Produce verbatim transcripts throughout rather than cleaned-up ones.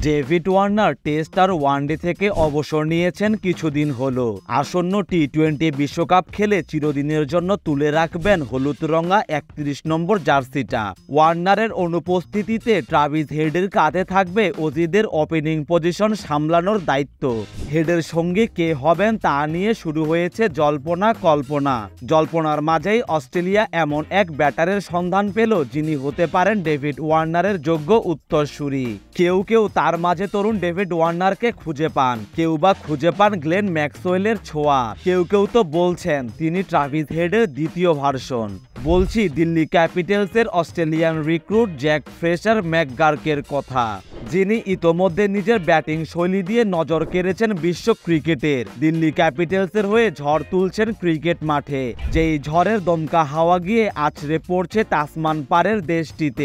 David Warner test আর one day থেকে অবসর নিয়েছেন কিছুদিন হলো। আসন্ন টি টোয়েন্টি বিশ্বকাপ খেলে চিরদিনের জন্য তুলে রাখবেন হলুদ রঙা একত্রিশ নম্বর জার্সিটা। ওয়ার্নারের অনুপস্থিতিতে ট্রাভিস হেডের কাঁধে থাকবে অজিদের ওপেনিং পজিশন সামলানোর দায়িত্ব। হেডের সঙ্গে কে হবেন তা নিয়ে শুরু হয়েছে জল্পনা কল্পনা। জল্পনার মাঝেই অস্ট্রেলিয়া এমন এক ব্যাটারের সন্ধান পেল যিনি হতে পারেন ডেভিড ওয়ার্নারের যোগ্য উত্তরসূরি। কেউ কেউ তার মাঝে তরুণ ডেভিড ওয়ার্নারকে খুঁজে পান, কেউ বা খুঁজে পান গ্লেন ম্যাক্সওয়েলের ছোঁয়া, কেউ কেউ তো বলছেন তিনি ট্রাভিস হেডের দ্বিতীয় ভার্সন। বলছি দিল্লি ক্যাপিটালসের অস্ট্রেলিয়ান রিক্রুট জ্যাক ফ্রেশার ম্যাকগার্কের কথা, যিনি ইতোমধ্যে নিজের ব্যাটিং শৈলী দিয়ে নজর কেড়েছেন বিশ্ব ক্রিকেটের। দিল্লি ক্যাপিটালসের হয়ে ঝড় তুলছেন ক্রিকেট মাঠে, যেই ঝড়ের দমকা হাওয়া গিয়ে আছড়ে পড়ছে তাসমান পারের দেশটিতে।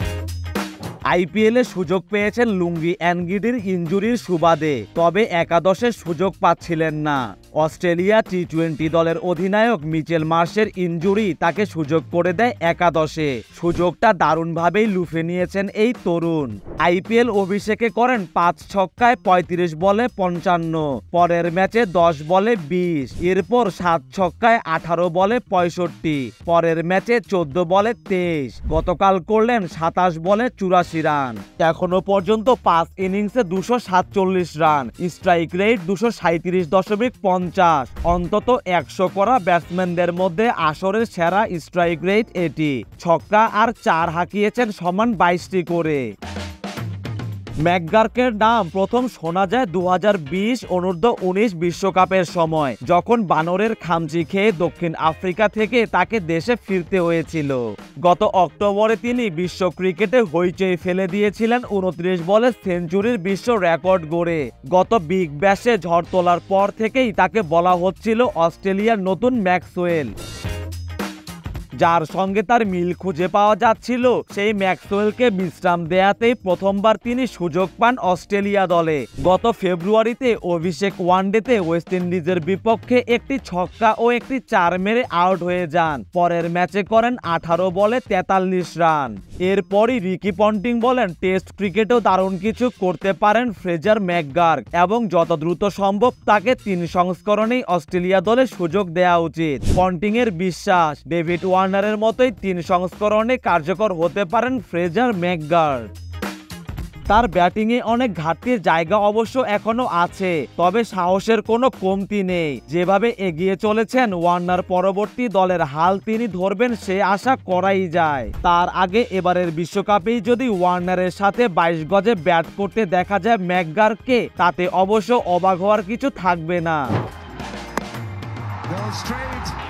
আইপিএলে সুযোগ পেয়েছেন লুঙ্গি অ্যানগিডির ইনজুরির সুবাদে, তবে একাদশের সুযোগ পাচ্ছিলেন না। অস্ট্রেলিয়া টি টোয়েন্টি দলের অধিনায়ক মিচেল মার্শের ইনজুরি তাকে সুযোগ করে দেয় একাদশে। সুযোগটা দারুণভাবেই লুফে নিয়েছেন এই তরুণ। আইপিএল অভিষেকে করেন পাঁচ ছক্কায় পঁয়ত্রিশ বলে পঞ্চান্ন, পরের ম্যাচে দশ বলে বিশ, এরপর সাত ছক্কায় আঠারো বলে পঁয়ষট্টি, পরের ম্যাচে চোদ্দ বলে তেইশ, গতকাল করলেন সাতাশ বলে চুরাশি রান। এখনো পর্যন্ত পাঁচ ইনিংসে দুশো সাতচল্লিশ রান, স্ট্রাইক রেট দুশো সাঁত্রিশ দশমিক পঞ্চাশ। অন্তত একশো করা ব্যাটসম্যানদের মধ্যে আসরের সেরা স্ট্রাইক রেট এটি। ছক্কা আর চার হাঁকিয়েছেন সমান বাইশটি করে। ম্যাকগার্কের নাম প্রথম শোনা যায় দু হাজার বিশ অনূর্ধ্ব উনিশ বিশ্বকাপের সময়, যখন বানরের খামচি খেয়ে দক্ষিণ আফ্রিকা থেকে তাকে দেশে ফিরতে হয়েছিল। গত অক্টোবরে তিনি বিশ্ব ক্রিকেটে হইচই ফেলে দিয়েছিলেন উনত্রিশ বলে সেঞ্চুরির বিশ্ব রেকর্ড গড়ে। গত বিগ ব্যাশে ঝড় তোলার পর থেকেই তাকে বলা হচ্ছিল অস্ট্রেলিয়ার নতুন ম্যাক্সওয়েল। যার সঙ্গে তার মিল খুঁজে পাওয়া যাচ্ছিল, সেই ম্যাক্সওয়েলকে বিশ্রাম দেয়াতেই প্রথমবার তিনি সুযোগ পান অস্ট্রেলিয়া দলে। গত ফেব্রুয়ারিতে অভিষেক ওয়ানডেতে ওয়েস্ট ইন্ডিজের বিপক্ষে একটি ছক্কা ও একটি চার মেরে আউট হয়ে যান। পরের ম্যাচে করেন আঠারো বলে তেতাল্লিশ রান। এরপরই রিকি পন্টিং বলেন টেস্ট ক্রিকেটেও দারুণ কিছু করতে পারেন ফ্রেজার ম্যাকগার্ক এবং যত দ্রুত সম্ভব তাকে তিন সংস্করণেই অস্ট্রেলিয়া দলে সুযোগ দেওয়া উচিত। পন্টিং এর বিশ্বাস ডেভিড ওয়ার্নারের মতোই তিন সংস্করণে কার্যকর হতে পারেন ফ্রেজার ম্যাকগার্ক। তার ব্যাটিংয়ে অনেক ঘাটতির জায়গা অবশ্য এখনো আছে, তবে সাহসের কোনো কমতি নেই। যেভাবে এগিয়ে চলেছেন ওয়ার্নার, পরবর্তী দলের হাল তিনি ধরবেন সে আশা করাই যায়। তার আগে এবারের বিশ্বকাপেই যদি ওয়ার্নারের সাথে বাইশ গজে ব্যাট করতে দেখা যায় ম্যাকগার্ককে, তাতে অবশ্য অবাক হওয়ার কিছু থাকবে না।